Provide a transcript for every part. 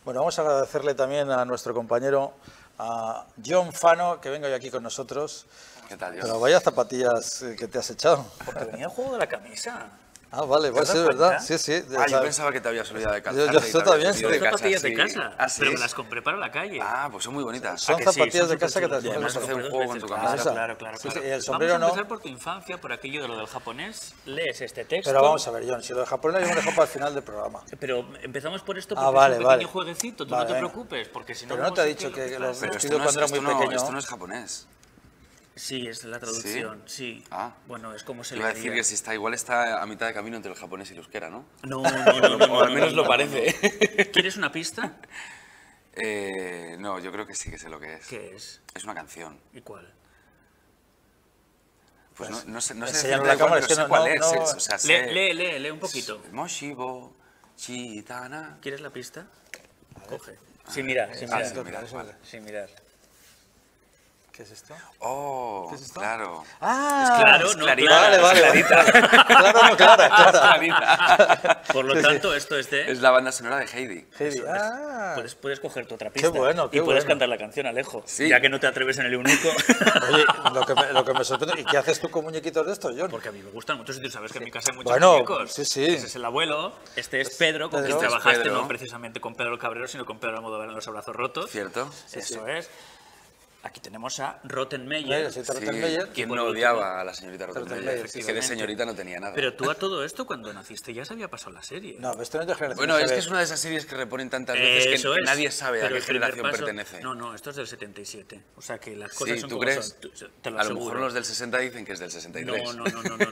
Bueno, vamos a agradecerle también a nuestro compañero, a John Fano, que venga hoy aquí con nosotros. ¿Qué tal, John? Pero vaya zapatillas que te has echado. Porque venía el juego de la camisa. Ah, vale, pues das es verdad. cuenta? Sí, sí. Yo pensaba que te habías olvidado de calzarte. Yo también. Son zapatillas de casa, ¿Ah, sí? pero me las compré para la calle. Ah, pues son muy bonitas. Son ¿A que sí? zapatillas Son de casa que te superchulas. has Además, hacer un juego con tu Claro, camisa. claro. Sí, sí, y el sombrero Vamos a no. empezar por tu infancia, por aquello de lo del japonés. Lees este texto. Pero vamos a ver, John, si lo de japonés yo me lo dejo para el final del programa. Pero empezamos por esto Ah, porque vale, es un vale. pequeño jueguecito, tú Vale, no te venga. preocupes, porque si no... Pero no te ha dicho que lo Pero vestido cuando era muy pequeño. esto no es japonés. Sí, es la traducción, sí. Ah. Bueno, es como se Iba a le decir diría. que si está, igual está a mitad de camino entre el japonés y el euskera, ¿no? No, O al menos lo parece. ¿Quieres una pista? No, yo creo que sí que sé lo que es. ¿Qué es? Es una canción. ¿Y cuál? Pues no sé enséñalo decirte a la igual, cámara, pero es que sé no- cuál no- es. no- O sea, sé... Lee un poquito. Moshibo, Chitana... ¿Quieres la pista? Coge. Sin mirar, sin mirar. sí, mira, vale. Sin mirar. ¿Qué es esto? Oh, ¿Qué es esto? claro. Ah, Claro, es no, clarita. clara. Vale, vale. Claro, no, clara. Clarita. Por lo tanto, esto es de... Es la banda sonora de Heidi. Heidi. Eso es. Ah. Puedes coger tu otra pista. bueno, qué y puedes bueno. cantar la canción, Alejo. Sí. Ya que no te atreves en el eunuco. Oye, lo que me sorprende, ¿y qué haces tú con muñequitos de estos, John? Porque a mí me gustan muchos sitios. Sabes que en mi casa hay muchos Bueno, muñecos. sí, sí. Ese es el abuelo. Este es Pedro, con Pedro. quien Este es trabajaste, Pedro. no precisamente con Pedro el Cabrero, sino con Pedro Almodóvar en Los Abrazos Rotos. ¿Cierto? Eso es. Aquí tenemos a Rottenmeier. Sí, Sí. Rottenmeier. ¿Quién por no último- odiaba a la señorita Rottenmeier, Rottenmeier? Es que de efectivamente. señorita no tenía nada. Pero tú a todo esto, cuando naciste, ya se había pasado la serie. No, esto no es de generación. Bueno, es GB. que es una de esas series que reponen tantas veces Eso que es. nadie sabe a Pero qué el primer generación paso- pertenece. No, esto es del 77. O sea que las cosas Sí, son ¿tú como crees? son. Te lo A lo aseguro. mejor los del 60 dicen que es del 63. No.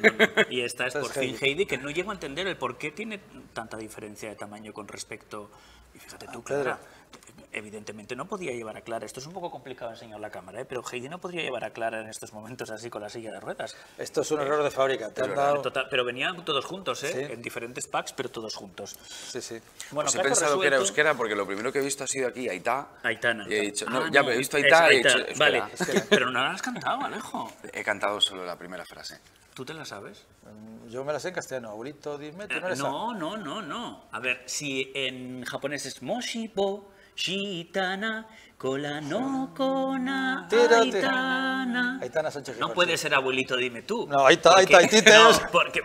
Y esta es Esta por es fin Heidi. Heidi, que no llego a entender el por qué tiene tanta diferencia de tamaño con respecto... Y fíjate tú, Pedro. Clara, evidentemente no podía llevar a Clara. Esto es un poco complicado enseñar la cámara, ¿eh? Pero Heidi no podría llevar a Clara en estos momentos así con la silla de ruedas. Esto es un error de fábrica. Te han dado... Total, pero venían todos juntos, ¿eh? Sí. En diferentes packs, pero todos juntos. Sí, sí. Bueno, Pues he caso pensado que era resuelto. euskera porque lo primero que he visto ha sido aquí, Aitá. Aitana. Y he dicho, no, Ah, ya, no, pero he visto es Aitá y he dicho Aitana. Vale, euskera. pero no la has cantado, Alejo. He cantado solo la primera frase. ¿Tú te la sabes? Yo me la sé en castellano. Abuelito, dime, ¿tú no eres esa? No. A ver, si en japonés es Moshibo, Shitana, Kola no Kona, Tírate. Aitana. Aitana Sánchez No Gijochi. puede ser abuelito, dime tú. No, ahí está, Porque- ahí está, No, es- porque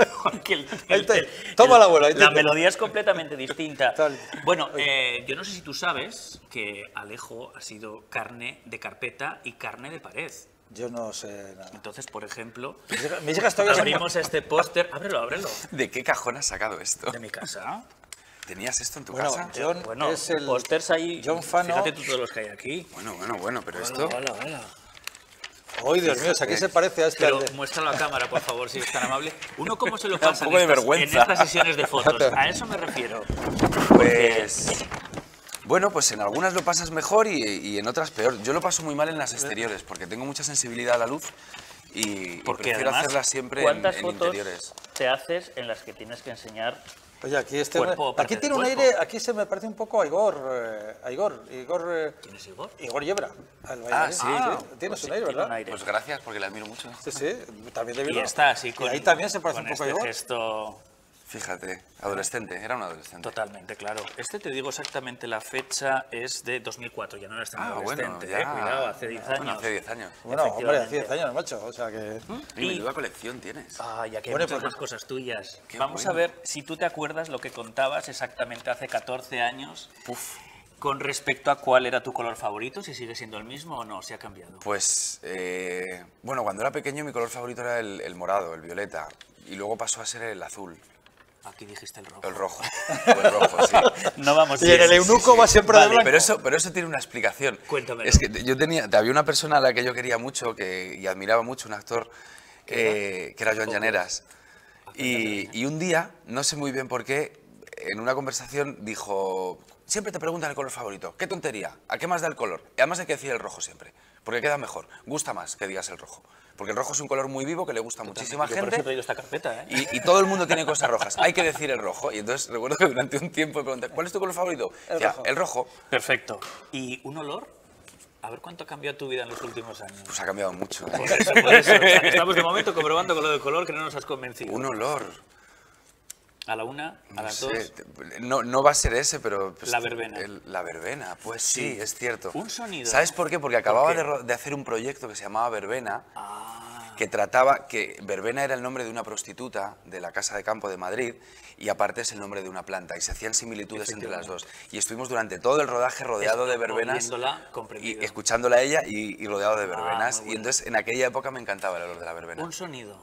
Ahí está. Toma la abuela, ahí la te- melodía es completamente distinta. Tal. Bueno, yo no sé si tú sabes que Alejo ha sido carne de carpeta y carne de pared. Yo no sé nada. Entonces, por ejemplo, Mis hijas todavía son... abrimos este póster. Ábrelo. ¿De qué cajón has sacado esto? De mi casa. ¿Tenías esto en tu Bueno, casa? John Bueno, es el... pósters ahí. John Fano. Fíjate tú todos los que hay aquí. Bueno, pero esto... Hola. ¡Ay, Dios mío! ¿A qué se parece a este? Pero al de- muéstralo a cámara, por favor, si es tan amable. ¿Uno cómo se lo Da un pasa poco de en vergüenza. estas sesiones de fotos? A eso me refiero. Pues... Bueno, pues en algunas lo pasas mejor y en otras peor. Yo lo paso muy mal en las exteriores porque tengo mucha sensibilidad a la luz y Porque prefiero además, hacerlas siempre ¿cuántas en fotos interiores. te haces en las que tienes que enseñar? Oye, aquí este... Cuerpo o parte aquí tiene del un cuerpo. aire... Aquí se me parece un poco a Igor... ¿Quién es Igor? Igor Yebra. Sí. Tienes Pues un aire, tiene ¿verdad? un aire. Pues gracias, porque la admiro mucho. Sí, también de Y Bilbao. está así con, Y ahí también se parece con un poco a este Igor. gesto. Fíjate, adolescente, era un adolescente. Totalmente, claro. Este te digo exactamente la fecha, es de 2004, ya no eres tan adolescente, ya. cuidado, hace 10 años. Bueno, hace 10 años. Bueno, hombre, hace 10 Efectivamente. años, macho. O sea que... Y menuda colección tienes. Ah, ya que hay Bueno, muchas pues- más cosas tuyas. Qué Vamos bueno. a ver si tú te acuerdas lo que contabas exactamente hace 14 años Uf. con respecto a cuál era tu color favorito, si sigue siendo el mismo o no, si ha cambiado. Pues, bueno, cuando era pequeño mi color favorito era el morado, el violeta. Y luego pasó a ser el azul, Aquí dijiste el rojo. el rojo. O el rojo, sí. No vamos Y en el eunuco va siempre de Vale, blanco. Pero eso tiene una explicación. Cuéntamelo. Es que había una persona a la que yo quería mucho y admiraba mucho, un actor, que era Joan Llaneras. Y un día, no sé muy bien por qué, en una conversación dijo, siempre te preguntan el color favorito, qué tontería, ¿a qué más da el color? Y además hay que decir el rojo siempre, porque queda mejor, gusta más que digas el rojo. Porque el rojo es un color muy vivo que le gusta a muchísima Yo por eso he gente. traído esta carpeta, ¿eh? Y todo el mundo tiene cosas rojas. Hay que decir el rojo. Y entonces recuerdo que durante un tiempo me pregunté, ¿cuál es tu color favorito? Decía, el rojo. Perfecto. ¿Y un olor? A ver cuánto ha cambiado tu vida en los últimos años. Pues ha cambiado mucho. ¿eh? Por eso. Estamos de momento comprobando con lo del color que no nos has convencido. Un olor. A la 1, a No las sé, 2. no va a ser ese, pero... pues, La verbena. La verbena, pues sí, es cierto. Un sonido. ¿Sabes por qué? Porque acababa qué? de hacer un proyecto que se llamaba Verbena, Ah, que trataba, que verbena era el nombre de una prostituta de la Casa de Campo de Madrid y aparte es el nombre de una planta y se hacían similitudes entre las dos. Y estuvimos durante todo el rodaje rodeado de verbenas viéndola y comprendido. escuchándola a ella y rodeado de verbenas. muy Y bueno. entonces en aquella época me encantaba el olor de la verbena. Un sonido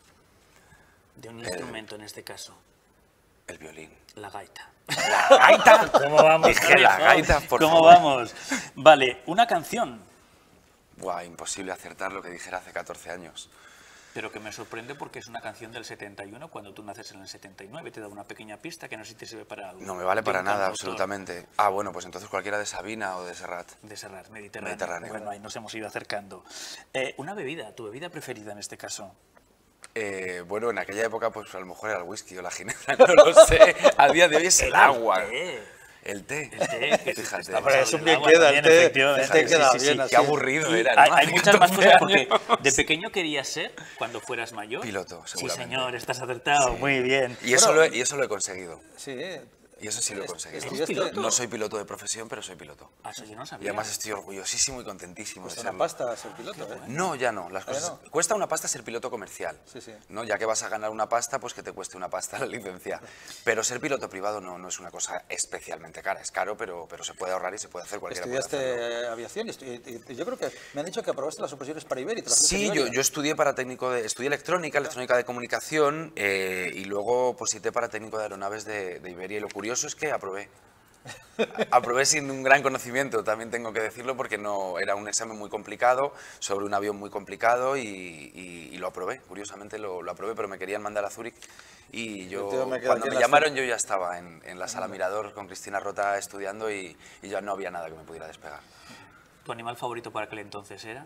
de un instrumento en este caso. El violín. La gaita. ¿La gaita? ¿Cómo vamos? Dije la Alejo? gaita, por ¿Cómo favor. vamos? Vale, una canción, Buah, imposible acertar lo que dijera hace 14 años. pero que me sorprende porque es una canción del 71, cuando tú naces en el 79. Te da una pequeña pista que no sé si te sirve para algo. No me vale De para un nada, cantautor absolutamente. Ah, bueno, pues entonces cualquiera de Sabina o de Serrat. De Serrat, Mediterráneo. Mediterráneo. Bueno, ahí nos hemos ido acercando. Una bebida, tu bebida preferida en este caso. Bueno, en aquella época pues a lo mejor era el whisky o la ginebra, no lo sé. A día de hoy es el agua. El té. El té, que Fíjate. está Hombre, eso el bien agua queda, también, el té efectivamente. queda Sí, sí, bien sí. así. Qué aburrido Y era, ¿no? hay muchas más cosas porque 14 años. de pequeño querías ser cuando fueras mayor. Piloto, Sí, seguramente. señor, estás acertado, muy bien. Y eso lo he conseguido. Sí, Y eso sí lo he conseguido. ¿Eres piloto? No soy piloto de profesión, pero soy piloto. Ah, eso yo no Y sabía. además estoy orgullosísimo y contentísimo de cuesta una serlo. pasta ser piloto, ¿eh? No, ya no. Las cosas... no? Cuesta una pasta ser piloto comercial. Sí, sí. ¿No? Ya que vas a ganar una pasta, pues que te cueste una pasta la licencia. Pero ser piloto privado no es una cosa especialmente cara. Es caro, pero se puede ahorrar y se puede hacer cualquiera. Puede hacerlo. Estudiaste aviación y yo creo que me han dicho que aprobaste las oposiciones para Iberia. Sí, yo estudié para estudié electrónica de comunicación y luego posité para técnico de aeronaves de Iberia y lo curioso es que aprobé. Aprobé sin un gran conocimiento, también tengo que decirlo, porque no era un examen muy complicado, sobre un avión muy complicado y lo aprobé, curiosamente lo aprobé, pero me querían mandar a Zúrich y yo Tío, me quedo cuando aquí en me la llamaron yo ya estaba en la sala Mirador con Cristina Rota estudiando y ya no había nada que me pudiera despegar. ¿Tu animal favorito para aquel entonces era?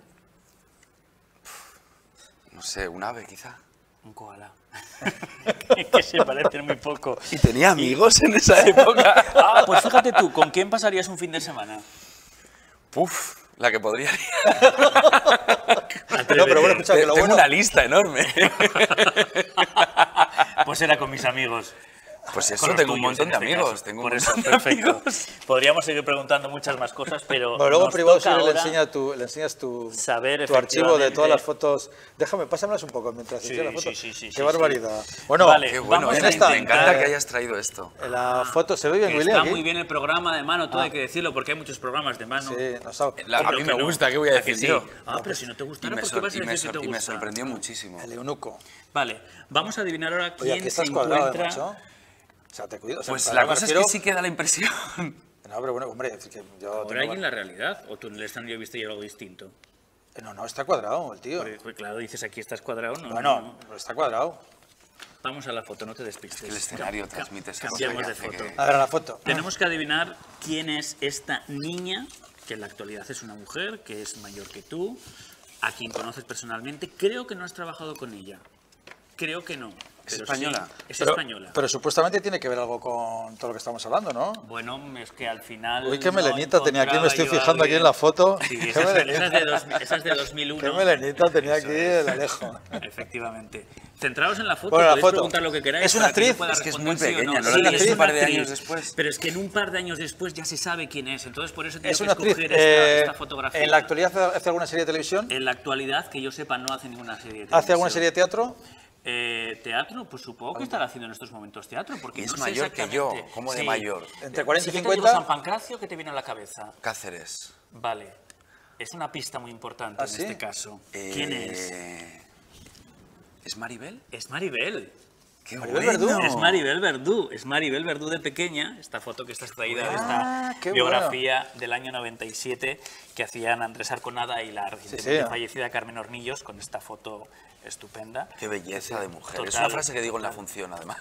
No sé, un ave quizá. Un koala. Que se parecen muy poco. ¿Y tenía amigos en esa época? Ah, pues fíjate tú, ¿con quién pasarías un fin de semana? Puf, la que podría ir. No, pero bueno, escucha, que lo Tengo bueno... una lista enorme. Pues era con mis amigos. Pues eso, Con los tengo un tuyos, montón en de este amigos. caso. Tengo un Por eso, montón de perfecto. amigos. Podríamos seguir preguntando muchas más cosas, pero Bueno, luego en nos privado toca sí le ahora enseñas tu saber archivo de efectivamente- todas las fotos. Déjame, pásamelas un poco mientras Sí, enseño las fotos. sí, Qué barbaridad. Bueno, Vale, Qué bueno, vamos en a esta- me encanta intentar- que hayas traído esto. la foto se ve bien, Que William. está aquí? muy bien el programa de mano, todo hay que decirlo, porque hay muchos programas de mano. Sí, nos ha... A Pero mí que me no. gusta, ¿qué voy a que decir sí? yo? Ah, pero si no te Y gustara, me, ¿por qué sor- vas a y me decir que sor- te y me gusta? sorprendió muchísimo. El eunuco. Vale, vamos a adivinar ahora Oye, quién aquí se estás cuadrado, encuentra... macho. O sea, te cuido. O sea, Pues para la me cosa es refiero- que sí que da la impresión. No, pero bueno, hombre, es que yo... ¿Ahora hay tengo- en la realidad? ¿O tú en el stand yo viste algo distinto? No, está cuadrado el tío. Pues claro, dices aquí estás cuadrado, ¿no? Bueno, pero está cuadrado. Vamos a la foto, no te despistes. El escenario transmite esa cosa Cambiamos que de hace foto. que- A ver, a la foto. Tenemos que adivinar quién es esta niña, que en la actualidad es una mujer, que es mayor que tú, a quien conoces personalmente. Creo que no has trabajado con ella. Creo que no. ¿Es pero española? sí, es Pero, española. pero supuestamente tiene que ver algo con todo lo que estamos hablando, ¿no? Bueno, es que al final... Uy, qué no melenita tenía aquí, me estoy encontraba yo a fijando aquí en alguien- la foto. Sí, Qué esa es melenita. de 2001. Qué melenita tenía aquí el Alejo. Efectivamente. Centraos en la foto, Bueno, la podéis foto. preguntar lo que queráis. ¿Es una para que yo actriz? pueda Es que es muy responder sí o pequeña, no. ¿no? Sí, la es vi un par una de actriz, años después. Pero es que en un par de años después ya se sabe quién es. Entonces por eso tengo Es que una actriz. escoger esta fotografía. ¿En la actualidad hace alguna serie de televisión? En la actualidad, que yo sepa, no hace ninguna serie de ¿Hace alguna televisión. serie de teatro? Teatro, pues supongo que estará haciendo en estos momentos teatro, porque Es no sé mayor que yo, exactamente. ¿cómo de Sí. mayor? ¿Entre 40 y Si yo te digo 50? San Pancracio, ¿qué te viene a la cabeza? Cáceres. Vale. Es una pista muy importante ¿Ah, en sí? este caso. ¿Quién es? ¿Es Maribel? Es Maribel. ¡Qué Maribel bueno! Verdú. Es Maribel Verdú. Es Maribel Verdú de pequeña. Esta foto que está extraída de esta qué biografía del año 97 que hacían Andrés Arconada y la recientemente sí. fallecida Carmen Hornillos con esta foto estupenda. ¡Qué belleza de mujer! Es Total, una frase que digo en la total. función, además.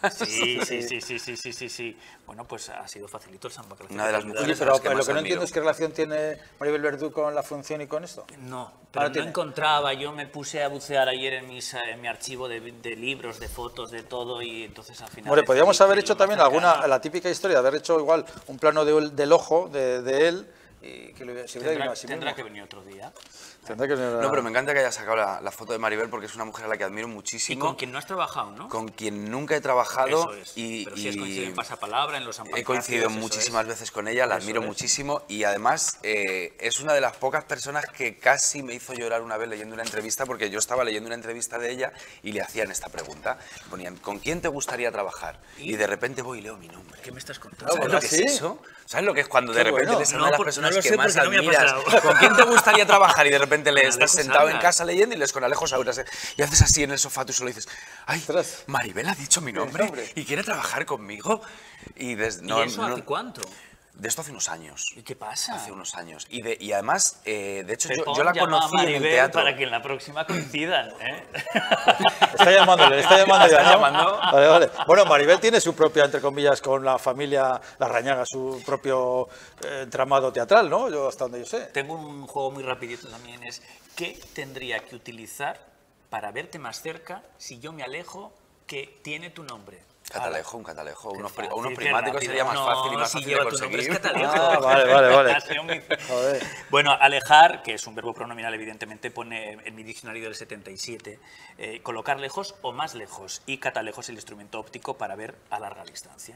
Sí. Bueno, pues ha sido facilito el San Pancracio. Una de las Te mujeres Oye, ayuda. pero las que lo más que no admiro. entiendo es qué relación tiene Maribel Verdú con la función y con esto. No, pero no tiene. encontraba. Yo me puse a bucear ayer en mi archivo de libros, de fotos, de todo, y entonces al final... Hombre, podríamos decidí haber que hecho lo más también cercano- la típica historia de haber hecho igual un plano del ojo de él y que se hubiera adivinado a sí Tendrá mismo. que venir otro día. Tendrá que venir No, pero me encanta que hayas sacado la foto de Maribel porque es una mujer a la que admiro Y muchísimo. con quien no has trabajado, ¿no? Con quien nunca he trabajado. Eso es. Y, Pero sí has coincidido en y Pasapalabra, en los he coincidido muchísimas veces con ella, la Eso admiro es. muchísimo y además es una de las pocas personas que casi me hizo llorar una vez leyendo una entrevista porque yo estaba leyendo una entrevista de ella y le hacían esta pregunta. Ponían, ¿con quién te gustaría trabajar? Y de repente voy y leo mi nombre. ¿Qué me estás contando? ¿Sabes lo que es eso? ¿Sabes lo que es cuando de Qué repente bueno. eres una No, de las porque personas no lo que sé más porque no me ha admiras? pasado. ¿Con quién te gustaría trabajar? Y de repente le Con estás Alejo sentado en Saura. casa leyendo y lees con Alejo Saura y haces así en el sofá, tú solo dices, ay, Ostras. Maribel ha dicho mi nombre y quiere trabajar conmigo. Y ¿Y eso hace cuánto? de esto hace unos años. ¿Y qué pasa? Hace unos años. Y además, de hecho, Pepón yo la llama a conocí en el Maribel teatro. para que en la próxima coincidan, ¿eh? Está llamándole, está llamando ya, ¿no? llamando. Vale, vale. Bueno, Maribel tiene su propia, entre comillas, con la familia Larrañaga, su propio entramado teatral, ¿no? Yo, hasta donde yo sé. Tengo un juego muy rapidito también, es ¿qué tendría que utilizar para verte más cerca si yo me alejo que tiene tu nombre? Catalejo, un catalejo. Qué Unos fácil, unos qué primáticos rápido. sería más fácil y más si fácil lleva de tu nombre es conseguir. Catalejo. Ah, vale. Ha sido muy- Joder. Bueno, alejar, que es un verbo pronominal, evidentemente, pone en mi diccionario del 77, colocar lejos o más lejos, y catalejo es el instrumento óptico para ver a larga distancia.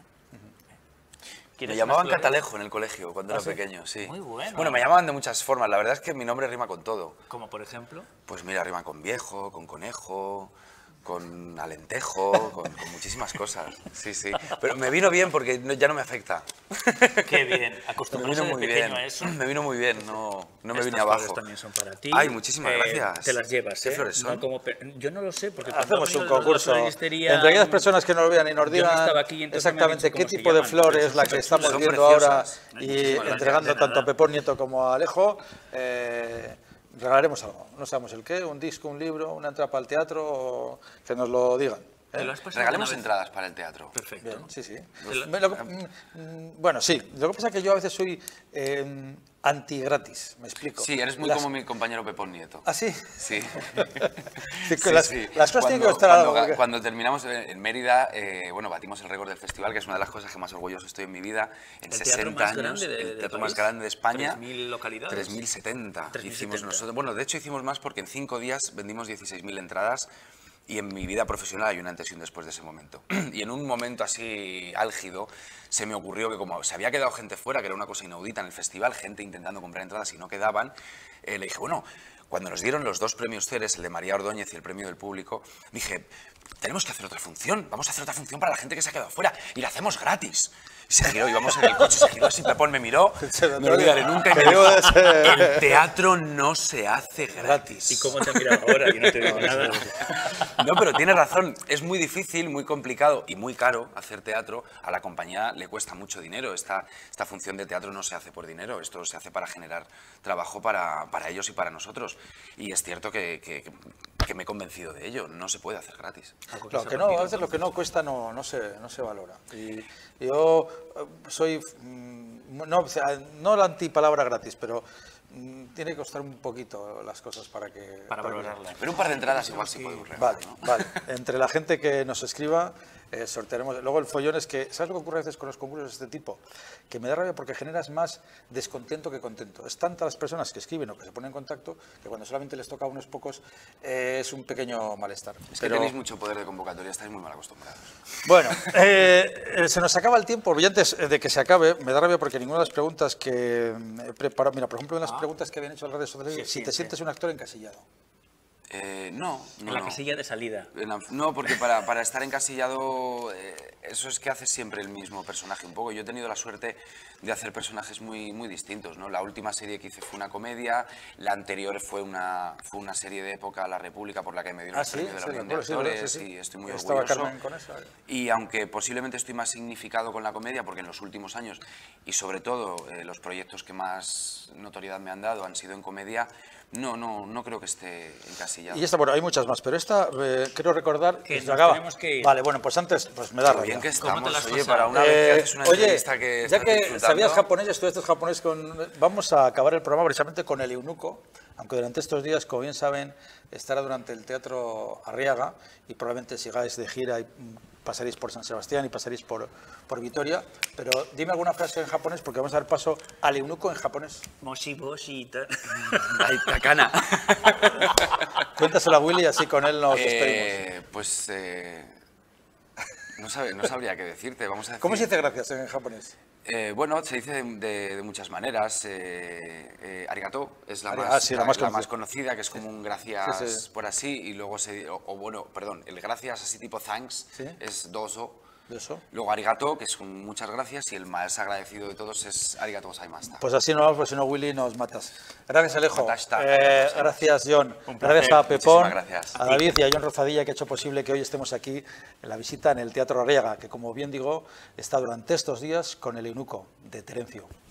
Me ¿Quieres llamaban más flores? Catalejo en el colegio cuando era sí? pequeño, sí. Muy bueno. Bueno, me llamaban de muchas formas. La verdad es que mi nombre rima con todo. Como por ejemplo. Pues mira, rima con viejo, con conejo, con alentejo, con muchísimas cosas. Sí, sí. Pero me vino bien porque ya no me afecta. Qué bien, Me acostumbrarse vino de muy pequeño bien. a eso. Me vino muy bien, no me Estas vine flores abajo. también son para ti. Ay, muchísimas gracias. Te las llevas, ¿Qué ¿eh? flores son? No como yo no lo sé, porque cuando Hacemos abro un la concurso floristería, entre aquellas personas que no lo vean y nos yo no digan estaba aquí, entonces no me han exactamente dicho qué cómo se tipo de llaman, flor pero es la que son estamos preciosas. viendo ahora Son y Muchísimas gracias, entregando de tanto a nada. Pepón Nieto como a Alejo. Regalaremos algo, no sabemos el qué, un disco, un libro, una entrada para el teatro, o que nos lo digan. ¿Te lo has pasado Regalemos alguna vez? entradas para el teatro. Perfecto. Bien, sí, sí. lo- Bueno, sí, lo que pasa es que yo a veces soy anti-gratis, me explico. Sí, eres muy Las- como mi compañero Pepón Nieto. ¿Ah, sí? Sí. Sí, que Sí, las, sí. las cosas tienen que Cuando- costar algo. cuando, porque- cuando terminamos en Mérida, bueno, batimos el récord del festival, que es una de las cosas que más orgulloso estoy en mi vida. En El 60 teatro más años, grande el del teatro país. más grande de España. 3.000 localidades. 3.070 hicimos 3.070. nosotros. Bueno, de hecho hicimos más porque en 5 días vendimos 16.000 entradas. Y en mi vida profesional hay un antes y un después de ese momento. Y en un momento así álgido se me ocurrió que como se había quedado gente fuera, que era una cosa inaudita en el festival, gente intentando comprar entradas y no quedaban, le dije, bueno, cuando nos dieron los 2 premios Ceres, el de María Ordóñez y el premio del público, dije, tenemos que hacer otra función, vamos a hacer otra función para la gente que se ha quedado fuera y la hacemos gratis. Y se giró, íbamos en el coche, se giró así, Pepón me miró, no olvidaré nunca y me Te digo dijo, ese- el teatro no se hace gratis. ¿Y cómo te han mirado ahora? Yo no te digo nada. No, pero tiene razón. Es muy difícil, muy complicado y muy caro hacer teatro. A la compañía le cuesta mucho dinero. Esta función de teatro no se hace por dinero. Esto se hace para generar trabajo para ellos y para nosotros. Y es cierto que me he convencido de ello. No se puede hacer gratis. Claro, que no, a veces lo que no cuesta no se valora. Y yo soy, no, o sea, no la antipalabra gratis, pero tiene que costar un poquito las cosas para que... Para valorarla. Pero un par de entradas igual sí podemos regalar, Vale, ¿no? vale. Entre la gente que nos escriba, sortearemos. Luego el follón es que, ¿sabes lo que ocurre a veces con los concursos de este tipo? Que me da rabia porque generas más descontento que contento. Es tantas las personas que escriben o que se ponen en contacto que cuando solamente les toca a unos pocos es un pequeño malestar. Es que tenéis mucho poder de convocatoria, estáis muy mal acostumbrados. Bueno, se nos acaba el tiempo. Y antes de que se acabe, me da rabia porque ninguna de las preguntas que he preparado... Mira, por ejemplo, una de las preguntas que habían hecho en las redes sociales, Sí, si te sí. sientes un actor encasillado. No. En la casilla de salida. No, porque para estar encasillado, eso es que haces siempre el mismo personaje un poco. Yo he tenido la suerte de hacer personajes muy, muy distintos, ¿no? La última serie que hice fue una comedia, la anterior fue una serie de época, La República, por la que me dieron el sí, premio de la sí, Unión me de acuerdo, sí, Actores, sí, sí. y estoy muy Estaba orgulloso. Carmen con eso. Y aunque posiblemente estoy más significado con la comedia, porque en los últimos años, y sobre todo los proyectos que más notoriedad me han dado han sido en comedia, no creo que esté encasillado. Y esta, bueno, hay muchas más, pero esta, creo recordar Que se nos acaba. tenemos que ir. Vale, bueno, pues antes, pues me da Qué rabia. bien que ¿Cómo te estamos, lo has oye, pasado? para una vez que haces una Oye, entrevista que ya estás que disfrutando. sabías japonés, estudiaste japonés vamos a acabar el programa precisamente con el eunuco, aunque durante estos días, como bien saben, estará durante el Teatro Arriaga y probablemente sigáis de gira y pasaréis por San Sebastián y pasaréis por Vitoria, pero dime alguna frase en japonés porque vamos a dar paso al eunuco en japonés. Moshi boshi. Ay, Takana. Cuéntaselo a Willy, así con él nos despedimos. Pues no sabría qué decirte. Vamos a decir... ¿Cómo se dice gracias en japonés? Bueno, se dice de muchas maneras. Arigato es la más conocida, que es como un gracias Sí. por así, y luego el gracias así tipo thanks ¿Sí? es doso. ¿De eso? Luego arigato, que es un muchas gracias, y el más agradecido de todos es arigato gozaimashita. Pues así no vamos, pues si no, Willy, nos matas. Gracias, Alejo. Matashita. Gracias, John. Un placer. Gracias a Pepón, Gracias. a David y a John Rozadilla, que ha hecho posible que hoy estemos aquí en la visita en el Teatro Arriaga, que, como bien digo, está durante estos días con el eunuco de Terencio.